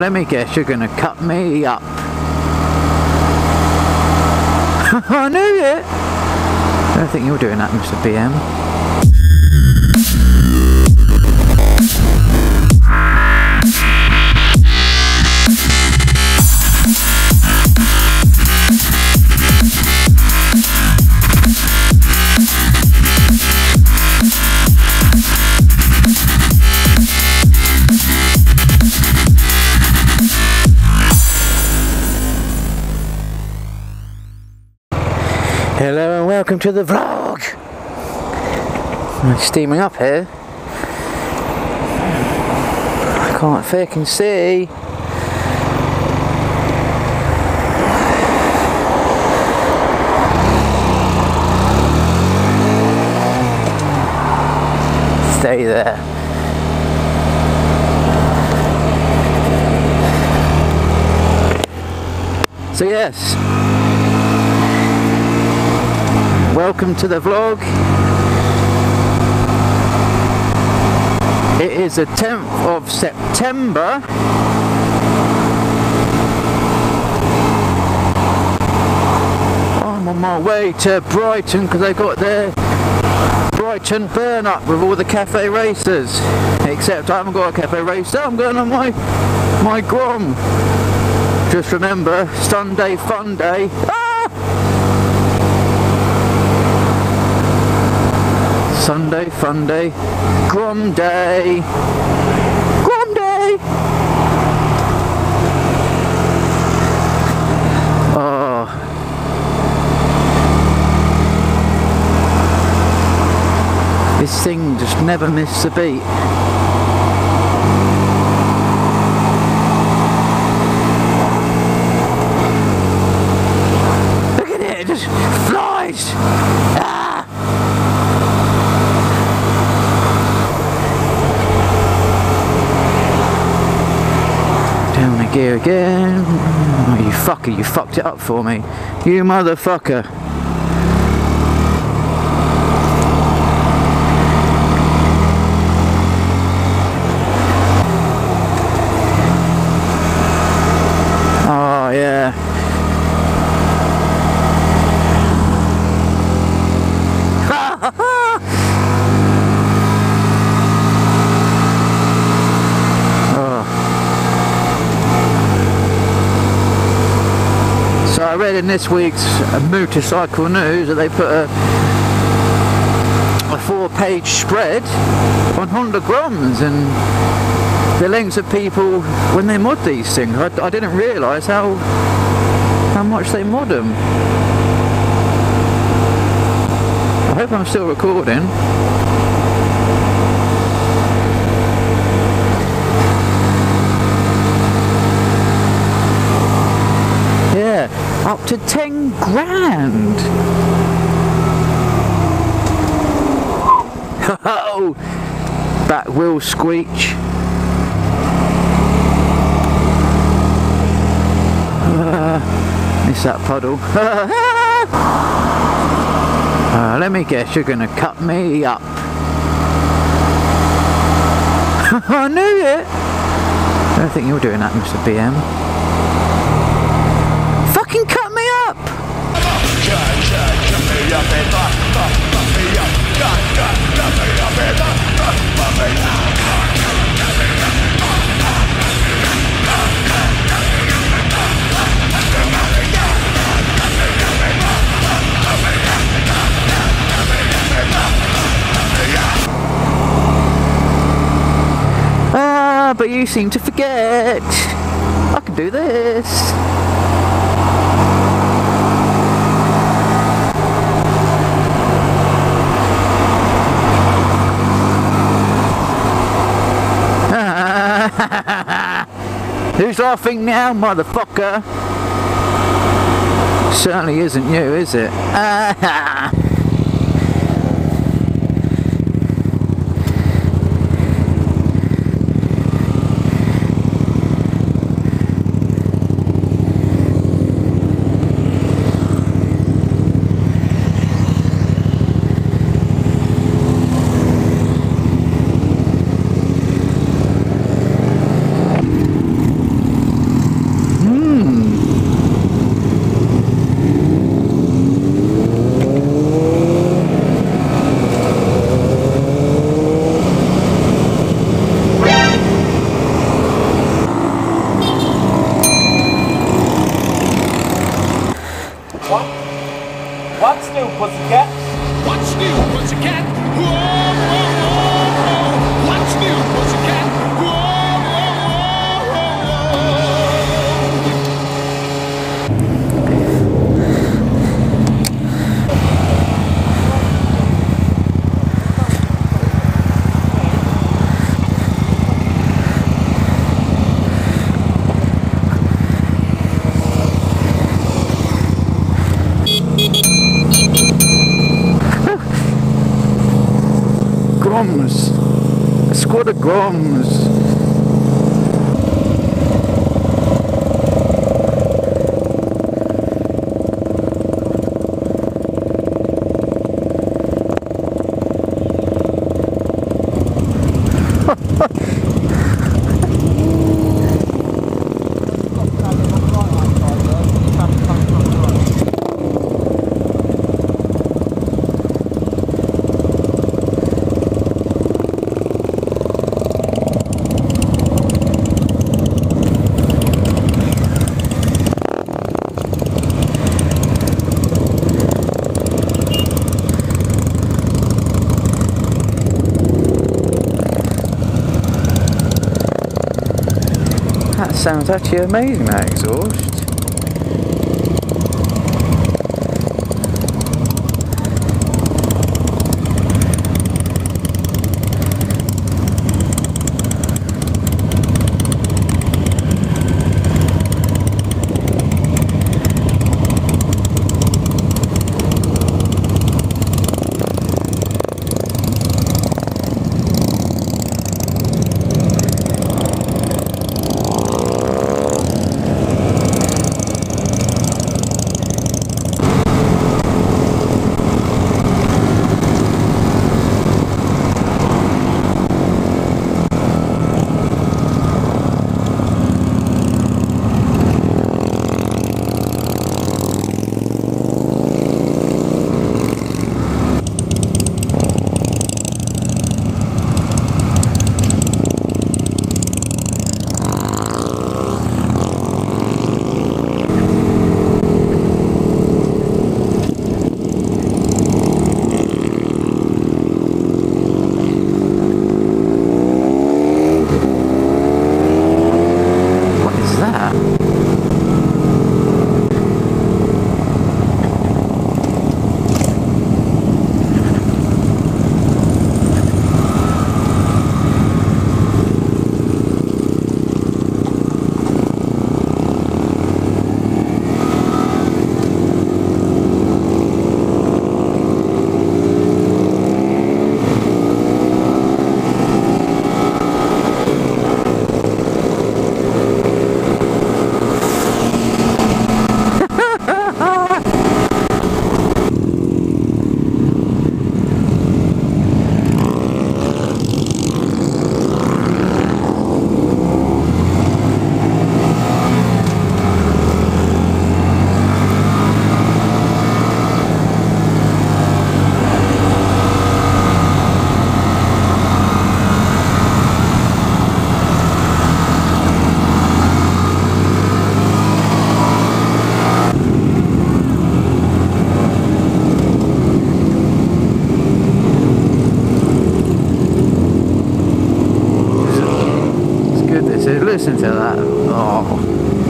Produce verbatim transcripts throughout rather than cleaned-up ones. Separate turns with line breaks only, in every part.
Let me guess, you're gonna cut me up. I knew it! I don't think you're doing that, Mister B M. Hello and welcome to the vlog. I'm steaming up here. I can't fucking see. Stay there. So yes. Welcome to the vlog. It is the tenth of September. I'm on my way to Brighton because they got their Brighton Burn Up with all the cafe racers. Except I haven't got a cafe racer, I'm going on my, my Grom. Just remember, Sunday fun day. Ah! Sunday fun day, Grom day, Grom day. Oh, this thing just never misses a beat. Look at it, it just flies. Ah. Down the gear again. Oh, you fucker, you fucked it up for me. You motherfucker. Oh, yeah. I read in this week's motorcycle news that they put a, a four page spread on Honda Groms and the lengths of people when they mod these things. I, I didn't realise how how much they mod them. I hope I'm still recording. Yeah. Up to ten grand. Oh, back wheel squeech. Uh, miss that puddle. uh, let me guess, you're gonna cut me up. I knew it. I don't think you're doing that, Mister B M. Fucking cut me up! Ah, but you seem to forget. I can do this. Who's laughing now, motherfucker? Certainly isn't you, is it? for the grums.
That sounds actually amazing, that exhaust. Listen to that. Oh.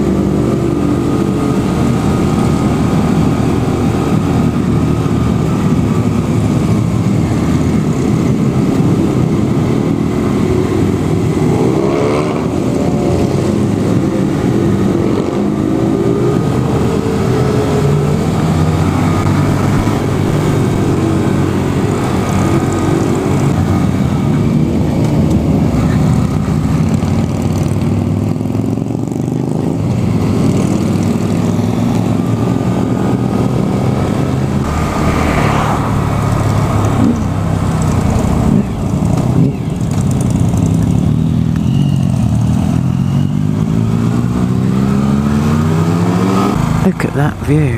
Look at that view.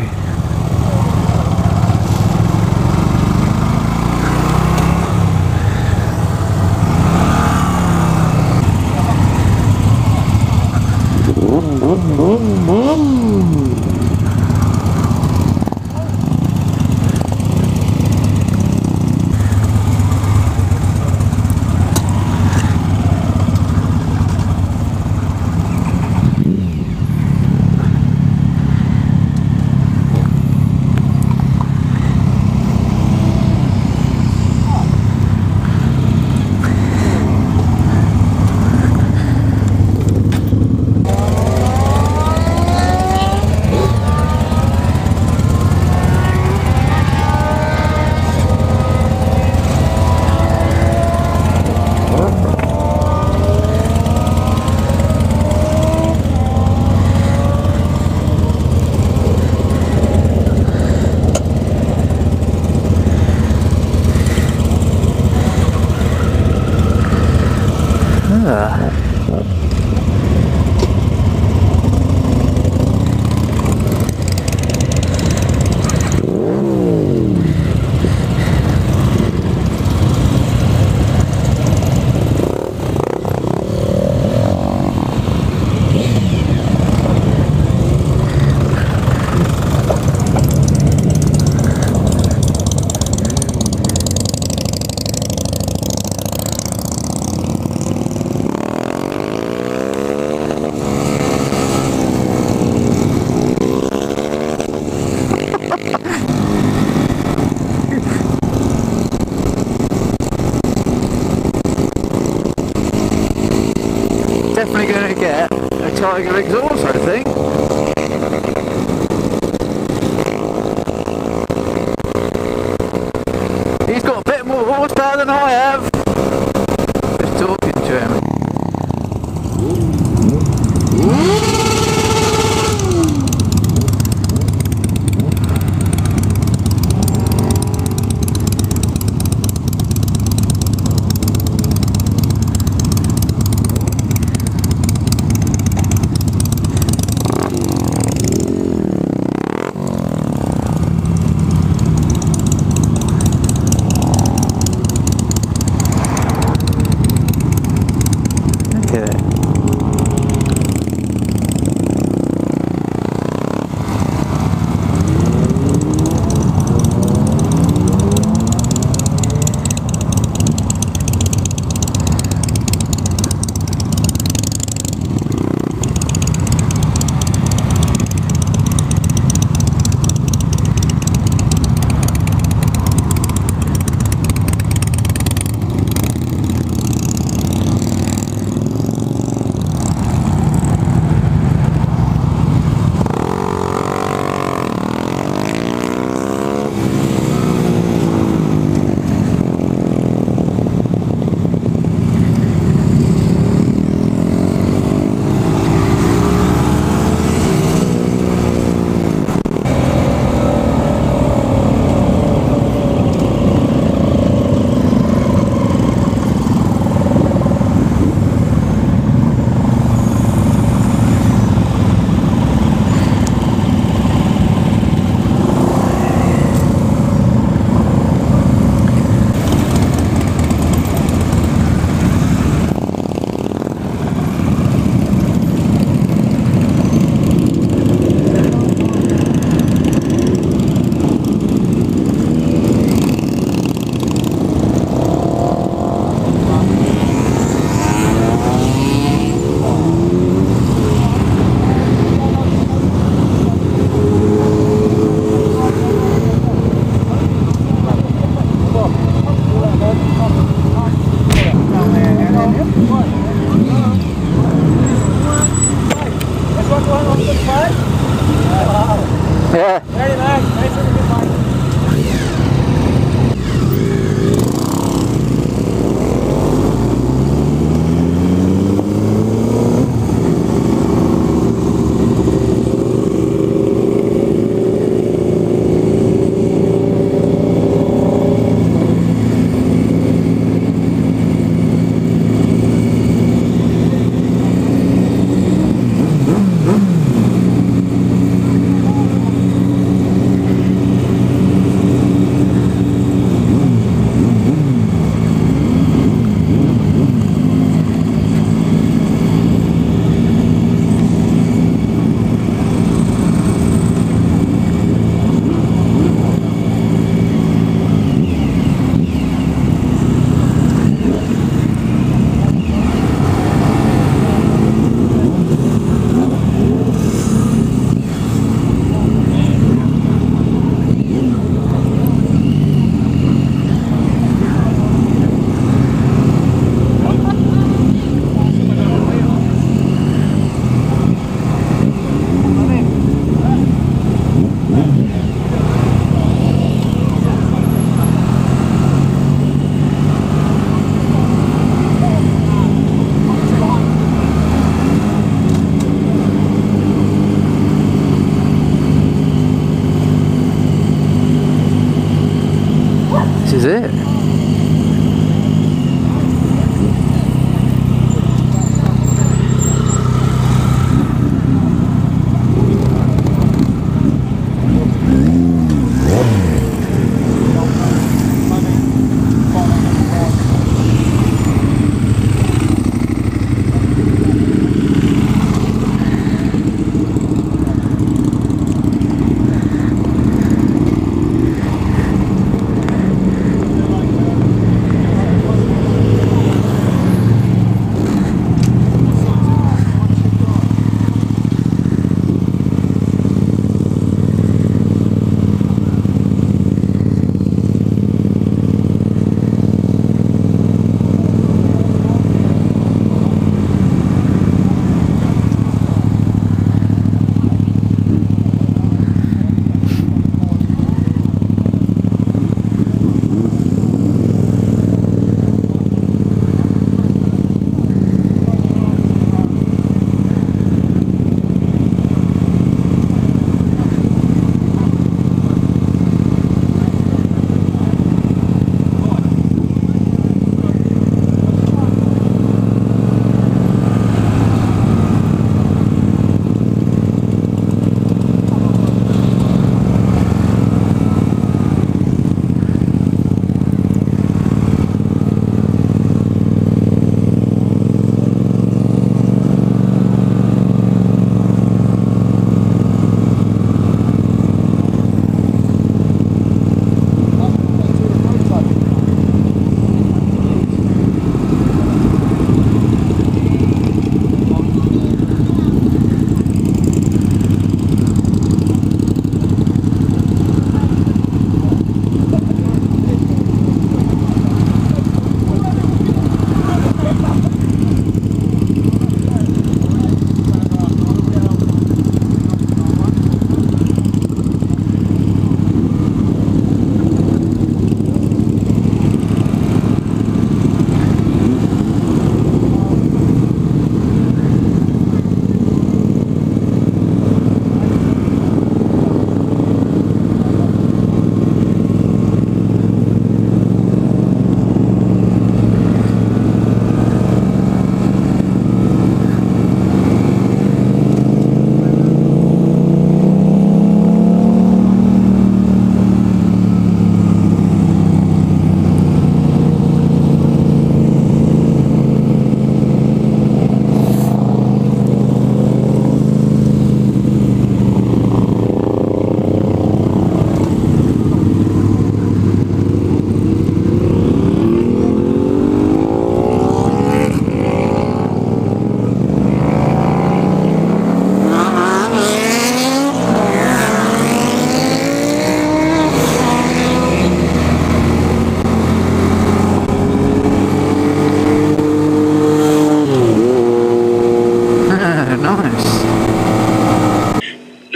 Tiger exhaust, I think. He's got a bit more horsepower than I have. Just talking to him. Yeah.
Very nice. Nice and good bike.
Is it?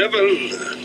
level.